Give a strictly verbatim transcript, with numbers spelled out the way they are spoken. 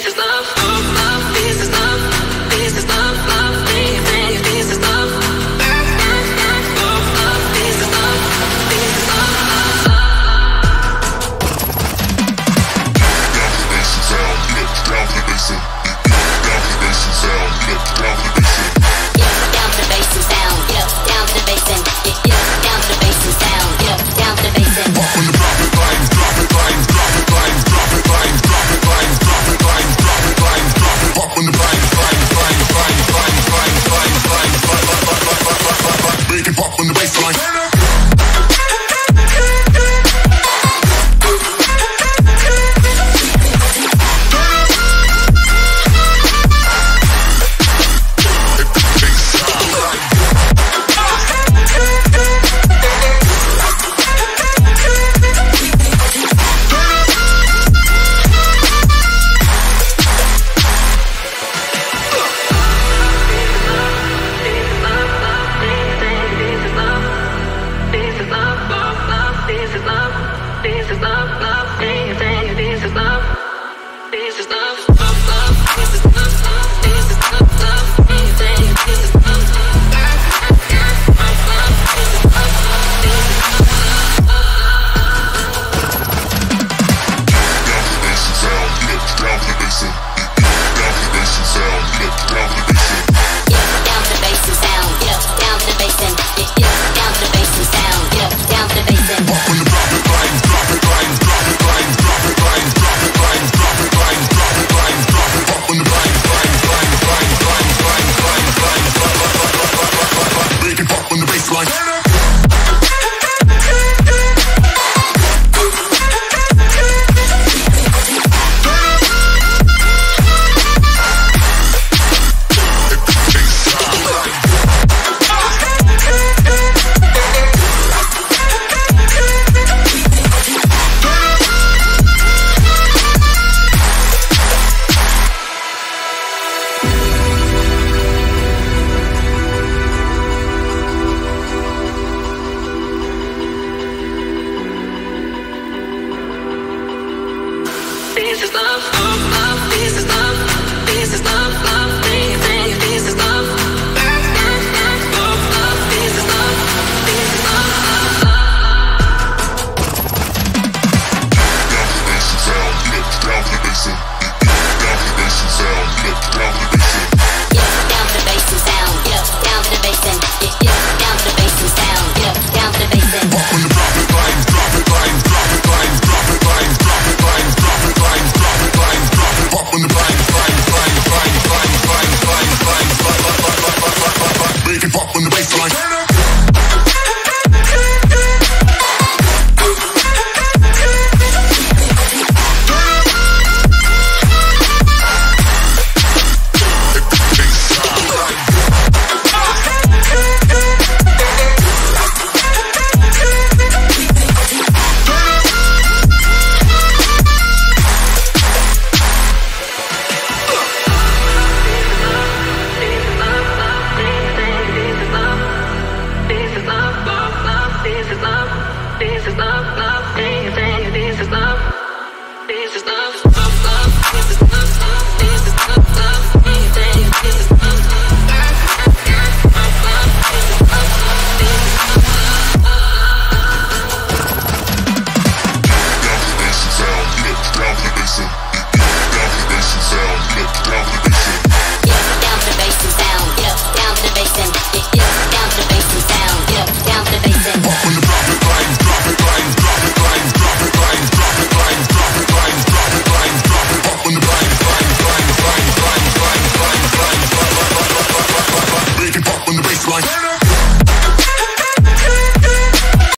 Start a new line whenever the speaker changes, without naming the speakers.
this is love, love, love, this is love, this is love, love, this, this, this is love, love, love, love, love, love, this is love, this is love, love, love.
Down for the bass and sound, get up, down for the bass and down for the bass and sound, get up, down for the bass and
down for the bass and sound, get up, down for the bass and get down for the bass and sound, get up, down for the bass and
pop on the drop it lines, drop it lines, drop it lines, drop it lines, drop it lines, drop it lines, drop it lines, drop it pop on the lines, lines, lines, lines, lines, lines, lines, lines, lines, make it pop on the bass line.
This is love, love, this is love, this is love.